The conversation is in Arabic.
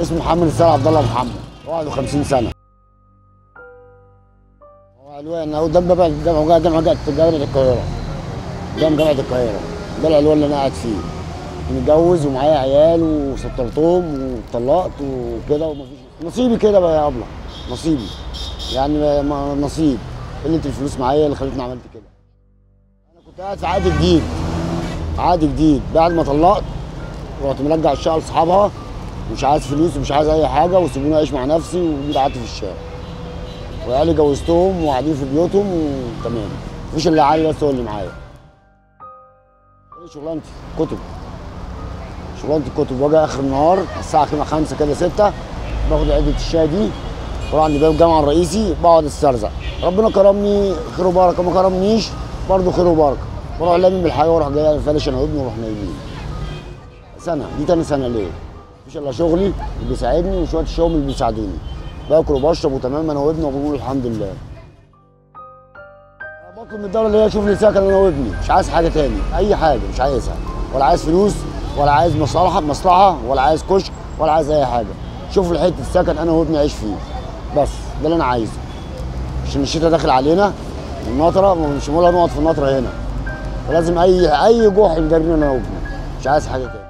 اسمه محمد السيد عبد الله محمد، 51 سنه. هو الوان قدام جامعه القاهره، قدام جامعه القاهره. ده العنوان اللي انا قاعد فيه. متجوز ومعايا عيال وسطرتهم وطلقت وكده، ومفيش نصيبي كده بقى يا ابله، نصيبي يعني نصيب. قله الفلوس معايا اللي خلتني عملت كده. انا كنت قاعد في عقد جديد بعد ما طلقت، رحت مرجع الشقه لاصحابها، مش عايز فلوس ومش عايز اي حاجه، وسيبوني اعيش مع نفسي، وجيت قعدت في الشارع. وعيالي جوزتهم وقاعدين في بيوتهم وتمام، مفيش الا عيالي بس هو اللي معايا. شغلانتي كتب، واجي اخر النهار الساعه 5 كده 6 باخد علبه الشاي دي، بروح عند باب الجامعه الرئيسي بقعد استرزق. ربنا كرمني خير وبركه، ما كرمنيش برضه خير وبركه. بروح لامم بالحاجه واروح جاي فالش انا وابني ونروح نايمين. دي تاني سنه ليه؟ مفيش الا شغلي اللي بيساعدني وشويه الشغل اللي بيساعدوني. باكل وبشرب وتمام انا وابني وبقول الحمد لله. انا بطلب من الدوله اللي هي تشوف لي سكن انا وابني، مش عايز حاجه تاني، اي حاجه مش عايزها، ولا عايز فلوس ولا عايز مصلحه ولا عايز كشك ولا عايز اي حاجه. شوف لي حته سكن انا وابني عايش فيه، بس ده اللي انا عايزه. عشان الشتاء داخل علينا والنطره، مش معقول نقعد في النطره هنا، فلازم اي جوع يجرينا انا وابني، مش عايز حاجه تاني.